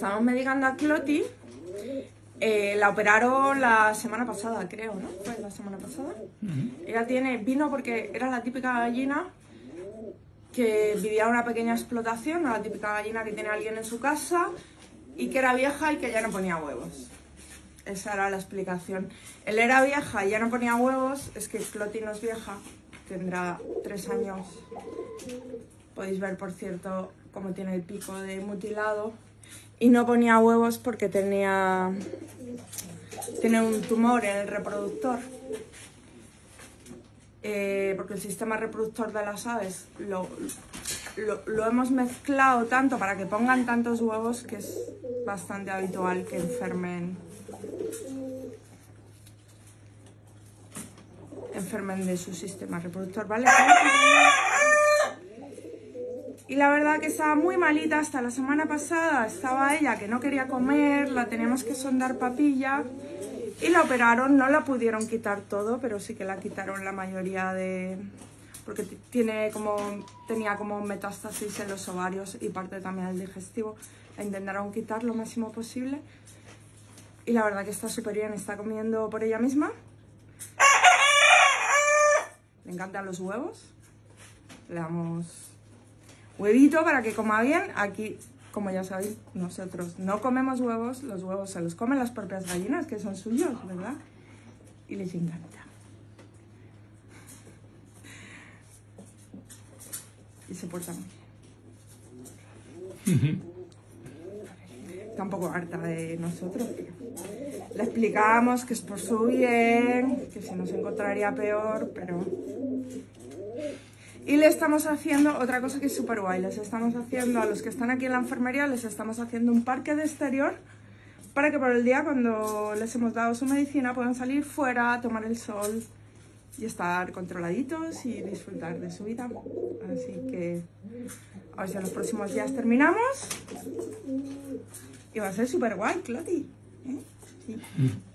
estábamos medicando a Cloti. La operaron la semana pasada, creo, ¿no? Fue la semana pasada. Ella vino porque era la típica gallina que vivía una pequeña explotación, la típica gallina que tiene alguien en su casa y que era vieja y que ya no ponía huevos. Esa era la explicación. Él era vieja y ya no ponía huevos, es que Cloti no es vieja, tendrá 3 años. Podéis ver, por cierto, cómo tiene el pico de mutilado. Y no ponía huevos porque tiene un tumor en el reproductor. Porque el sistema reproductor de las aves lo hemos mezclado tanto para que pongan tantos huevos que es bastante habitual que enfermen de su sistema reproductor, ¿vale? Y la verdad que estaba muy malita hasta la semana pasada. Estaba ella que no quería comer, la teníamos que sondar papilla y la operaron. No la pudieron quitar todo, pero sí que la quitaron la mayoría porque tenía como metástasis en los ovarios y parte también del digestivo. La intentaron quitar lo máximo posible y la verdad que está súper bien, está comiendo por ella misma. Le encantan los huevos. Le damos huevito para que coma bien. Aquí, como ya sabéis, nosotros no comemos huevos. Los huevos se los comen las propias gallinas, que son suyos, ¿verdad? Y les encanta. Y se portan bien. Está un poco harta de nosotros. Le explicamos que es por su bien, que se nos encontraría peor, pero... Y le estamos haciendo otra cosa que es súper guay. Les estamos haciendo, a los que están aquí en la enfermería, les estamos haciendo un parque de exterior para que por el día, cuando les hemos dado su medicina, puedan salir fuera, tomar el sol y estar controladitos y disfrutar de su vida. Así que a ver si en los próximos días terminamos y va a ser súper guay, Cloti. ¿Eh? Sí.